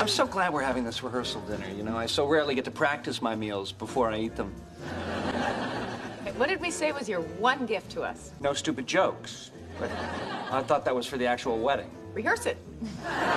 I'm so glad we're having this rehearsal dinner, you know? I so rarely get to practice my meals before I eat them. What did we say was your one gift to us? No stupid jokes. But I thought that was for the actual wedding. Rehearse it.